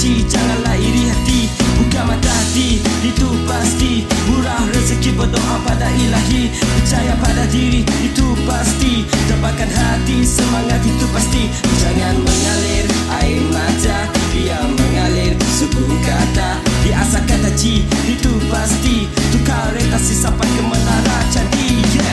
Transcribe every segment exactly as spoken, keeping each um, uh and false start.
Ci, janganlah iri hati, buka mata hati. Itu pasti murah rezeki, berdoa pada ilahi, percaya pada diri, itu pasti dapatkan hati, semangat itu pasti. Jangan mengalir air mata, dia mengalir suku kata, di asal kata Ci, itu pasti tukar retasi sampai ke menara candi. Yeah.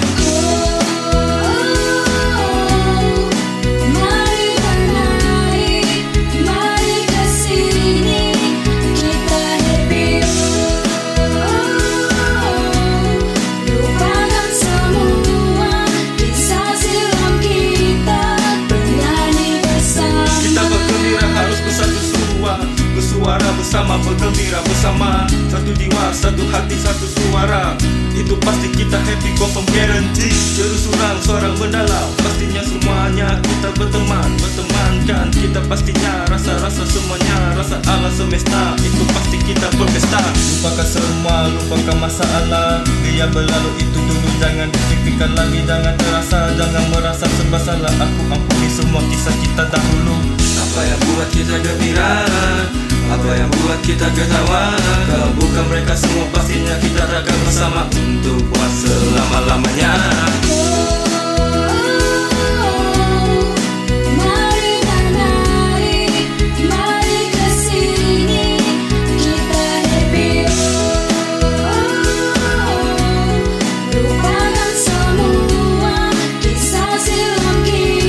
Suara bersama, bergembira bersama, satu jiwa, satu hati, satu suara. Itu pasti kita happy, confirm guarantee. Jeru surang, seorang mendalam, pastinya semuanya kita berteman. Bertemankan kita pastinya, rasa-rasa semuanya, rasa alam semesta. Itu pasti kita berpesta. Lupakan semua, lupakan masalah, biar berlalu itu dulu, jangan difikirkan lagi. Jangan terasa, jangan merasa serba salah. Aku ampuni semua kisah kita dahulu. Apa yang buat kita gembira, apa yang buat kita ketawa, kalau bukan mereka semua pastinya kita takkan bersama untuk buat selama-lamanya.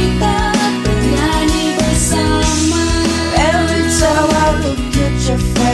Your face